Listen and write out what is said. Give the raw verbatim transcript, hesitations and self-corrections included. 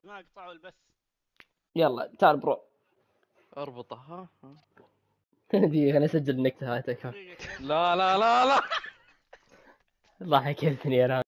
ما قطعوا البث. يلا تعال برو. اربطه. ها ها. دقيقة انا اسجل النكتة هاتك. دقيقة كذا. لا لا لا لا. ضحكتني يا رام.